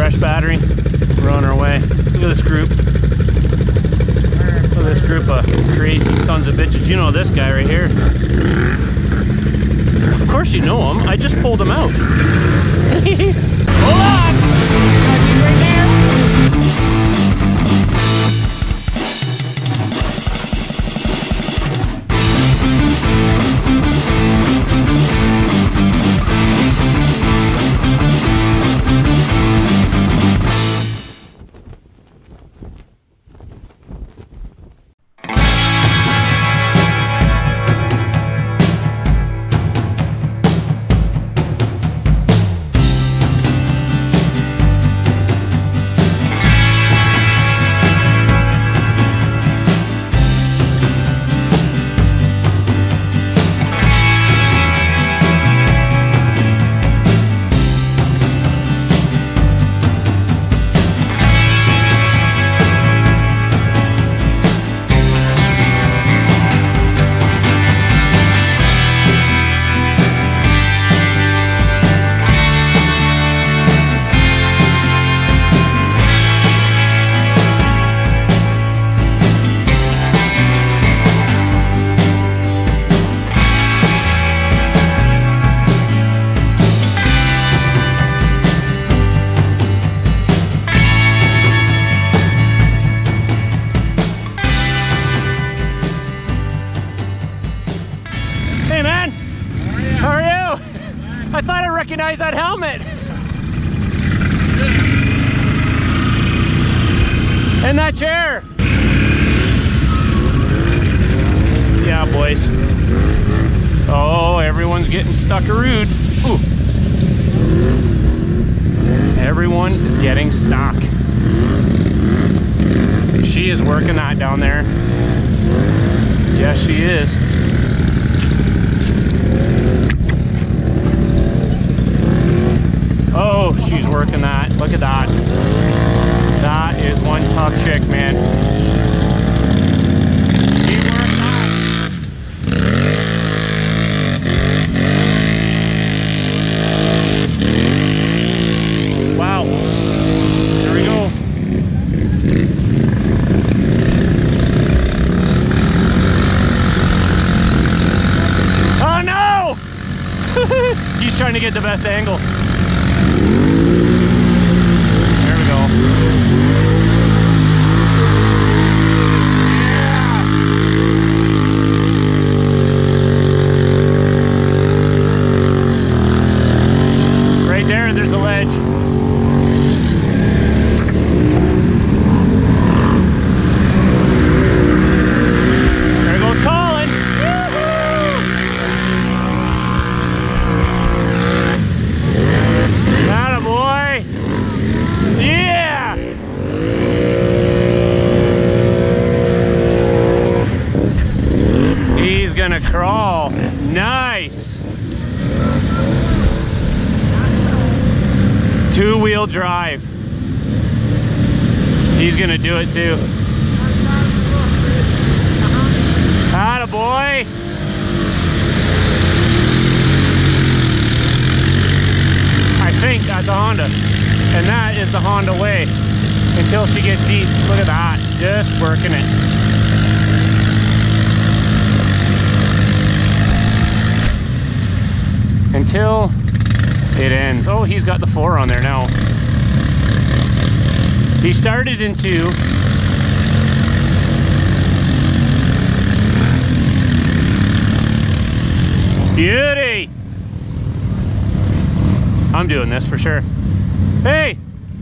fresh battery. We're on our way. Look at this group. Look at this group of crazy sons of bitches. You know this guy right here. Of course you know him. I just pulled him out. Hold on! He's right there. I thought I recognized that helmet. And that chair. Yeah, boys. Oh, everyone's getting stuck-a-rood. Ooh. Everyone is getting stuck. She is working that down there. Yes, she is. Oh, she's working that. Look at that. That is one tough chick, man. She worked that. Wow. There we go. Oh no! He's trying to get the best angle. There we go. Yeah. Right there, there's the ledge. There goes Colin. Attaboy. Yeah! He's gonna crawl. Nice. Two-wheel drive. He's gonna do it too. Attaboy. I think that's a Honda. And that is the Honda way. Until she gets deep. Look at that. Just working it. Until it ends. Oh, he's got the 4 on there now. He started in 2. Beauty! I'm doing this for sure. Hey!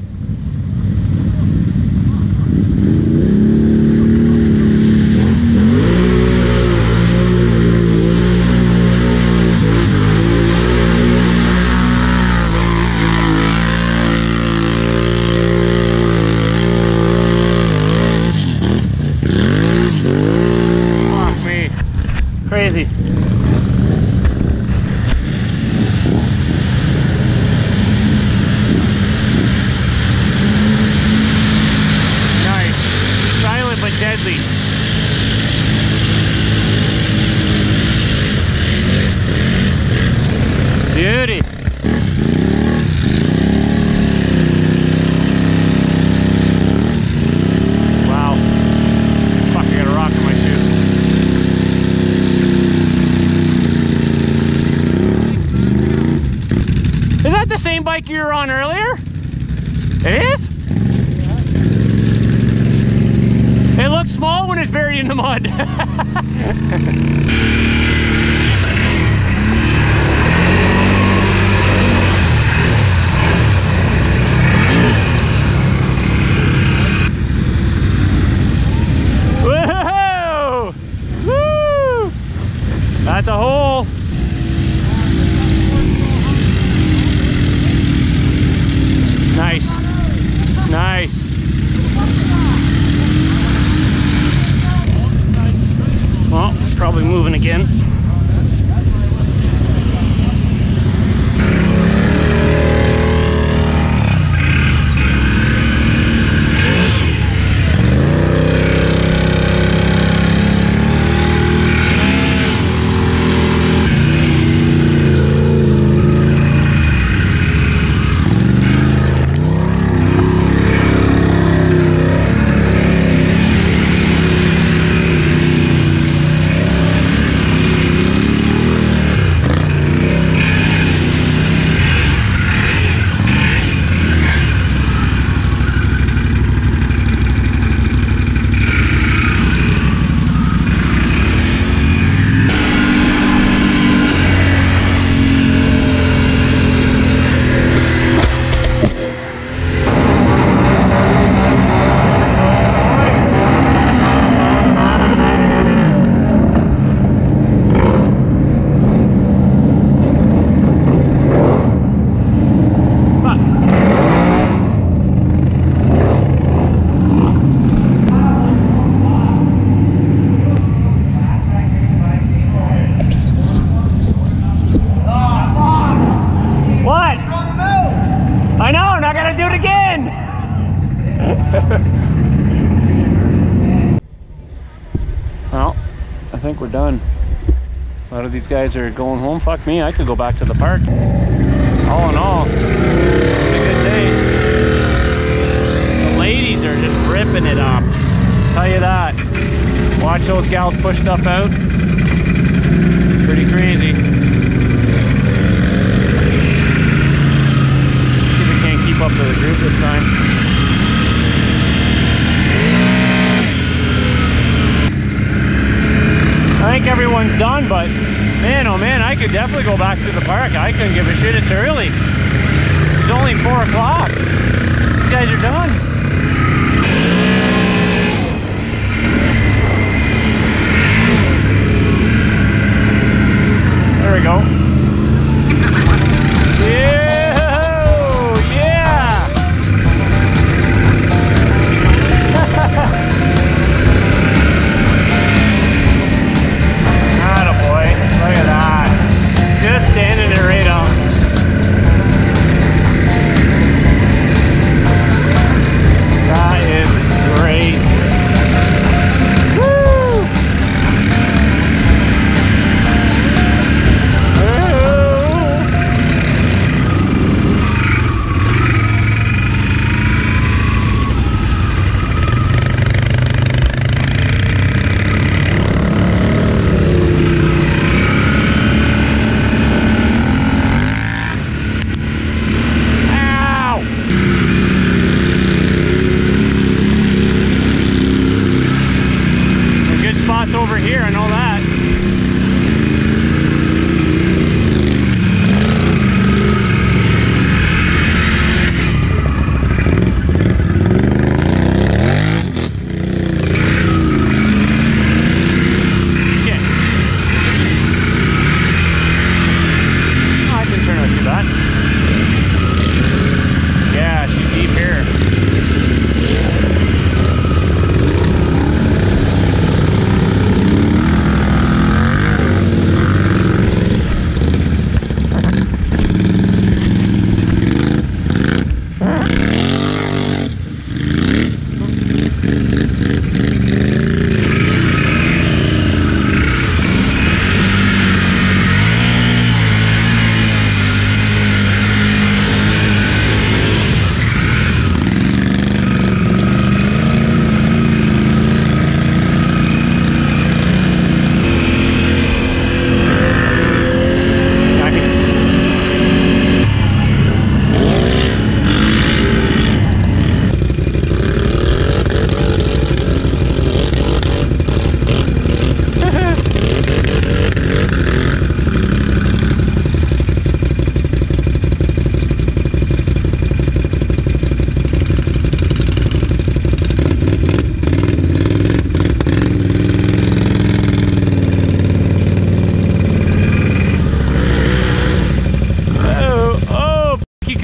Fuck me. Crazy. bike you were on earlier? It is? It looks small when it's buried in the mud. Whoa! Woo! That's a hole. Nice. Nice. Well, probably moving again. Well, I think we're done. A lot of these guys are going home. Fuck me, I could go back to the park. All in all, it's a good day. The ladies are just ripping it up. Tell you that. Watch those gals push stuff out. Pretty crazy. See if we can't keep up to the group this time. I think everyone's done, but man, oh man, I could definitely go back to the park. I couldn't give a shit. It's early. It's only 4 o'clock. These guys are done. There we go. Yeah! Yeah! Attaboy. Look at that. Just standing there right up.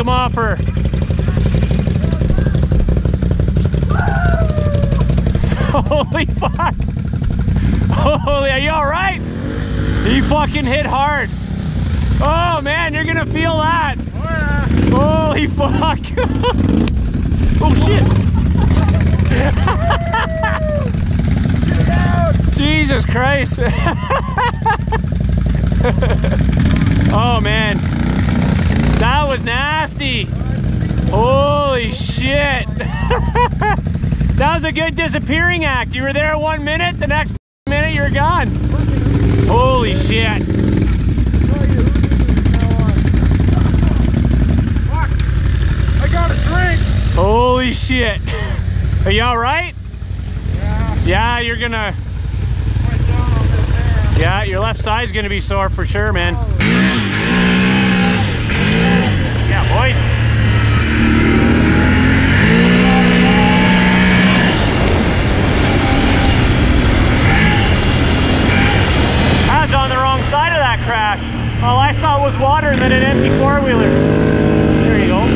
come off her. Holy fuck. Holy, are you all right? He fucking hit hard. Oh man, you're gonna feel that. Holy fuck. Oh shit. Jesus Christ. Oh man, that was nasty. Holy shit. That was a good disappearing act. You were there 1 minute, the next minute you're gone. Holy shit. I got a drink. Holy shit. Are you all right? Yeah. Yeah, you're gonna... Went down on this hand. Yeah, your left side's gonna be sore for sure, man. Yeah, boys. I was on the wrong side of that crash. All I saw was water and then an empty four-wheeler. There you go.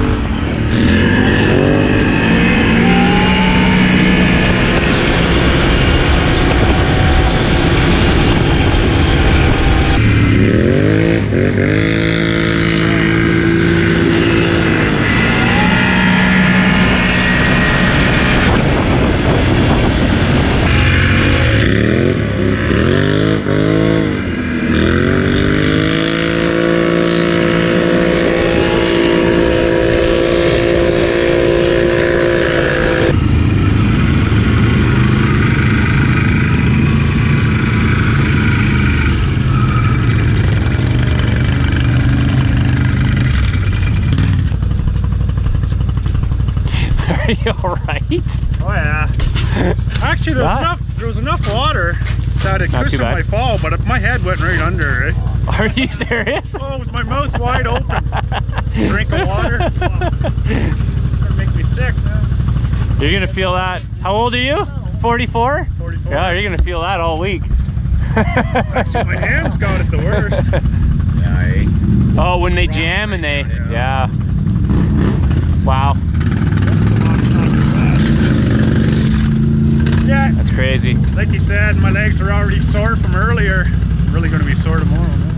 Are you alright? Oh yeah. Actually, there was enough water that it cushioned my fall, but my head went right under it. Are you serious? Oh, with my mouth wide open. Drink of water. Oh, that'd make me sick, man. You're gonna feel that. How old are you? 44? 44. Yeah, you're gonna feel that all week. Actually, my hands got it the worst. Oh, when they jam and they... Yeah. Wow. Yeah. That's crazy. Like you said, my legs are already sore from earlier. Really going to be sore tomorrow, man.